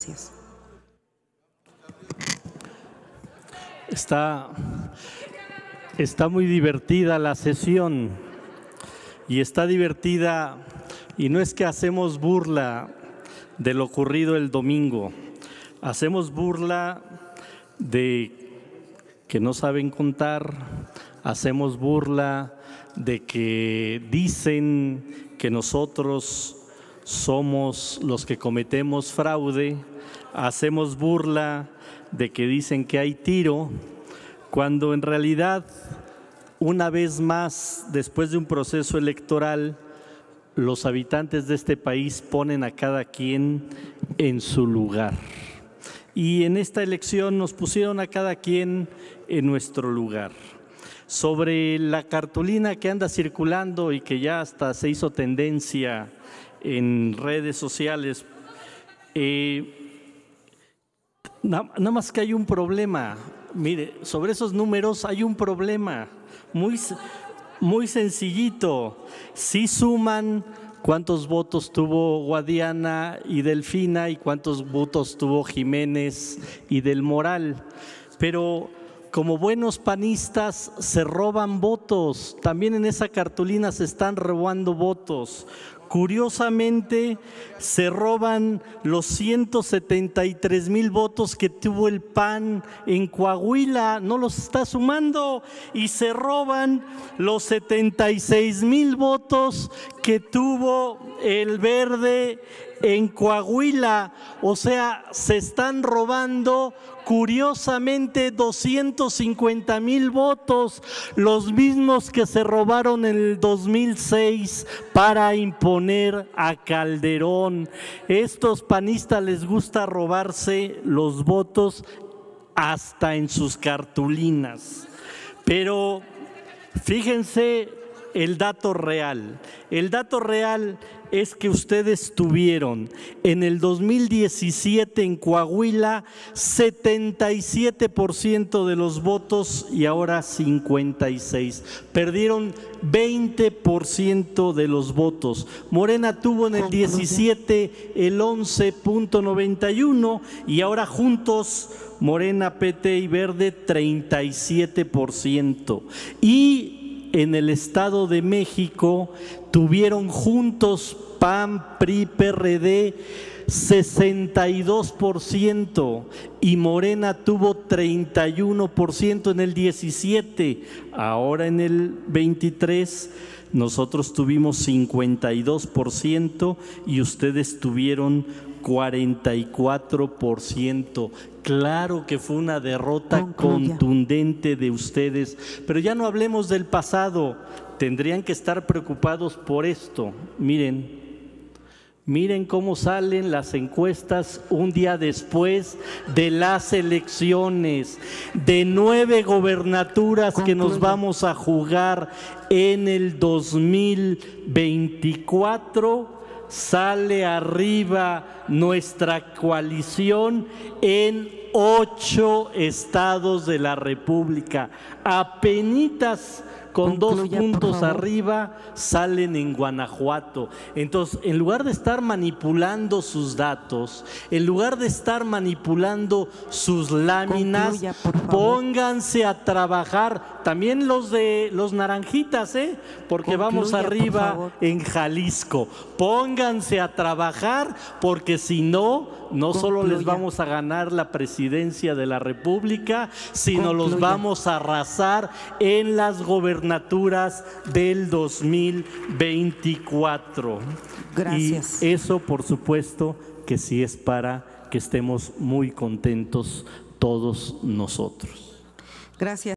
Gracias. Está muy divertida la sesión y está divertida, y no es que hacemos burla de lo ocurrido el domingo, hacemos burla de que no saben contar, hacemos burla de que dicen que nosotros somos los que cometemos fraude, hacemos burla de que dicen que hay tiro, cuando en realidad, una vez más, después de un proceso electoral, los habitantes de este país ponen a cada quien en su lugar. Y en esta elección nos pusieron a cada quien en nuestro lugar. Sobre la cartulina que anda circulando y que ya hasta se hizo tendencia en redes sociales, nada más que hay un problema. Mire, sobre esos números hay un problema muy sencillito. Sí suman cuántos votos tuvo Guadiana y Delfina y cuántos votos tuvo Jiménez y Del Moral, pero como buenos panistas se roban votos. También en esa cartulina se están robando votos. Curiosamente, se roban los 173,000 votos que tuvo el PAN en Coahuila, no los está sumando, y se roban los 76,000 votos que tuvo el Verde en Coahuila. O sea, se están robando curiosamente 250,000 votos, los mismos que se robaron en el 2006 para imponer a Calderón. Estos panistas les gusta robarse los votos hasta en sus cartulinas. Pero fíjense el dato real. El dato real es que ustedes tuvieron en el 2017 en Coahuila 77% de los votos y ahora 56%. Perdieron 20% de los votos. Morena tuvo en el 17 el 11.91% y ahora juntos Morena, PT y Verde 37%. Y en el Estado de México tuvieron juntos PAN, PRI, PRD 62% y Morena tuvo 31% en el 17. Ahora en el 23 nosotros tuvimos 52% y ustedes tuvieron 44%. Claro que fue una derrota contundente de ustedes, pero ya no hablemos del pasado. Tendrían que estar preocupados por esto. Miren cómo salen las encuestas un día después de las elecciones. De 9 gobernaturas que nos vamos a jugar en el 2024, sale arriba nuestra coalición en 8 estados de la República. Apenitas con 2 puntos arriba salen en Guanajuato. Entonces, en lugar de estar manipulando sus datos, en lugar de estar manipulando sus láminas, pónganse a trabajar. También los de los naranjitas, porque vamos arriba en Jalisco. Pónganse a trabajar, porque si no, no solo les vamos a ganar la presidencia de la República, sino los vamos a arrasar en las gobernaturas del 2024. Gracias. Y eso, por supuesto, que sí es para que estemos muy contentos todos nosotros. Gracias.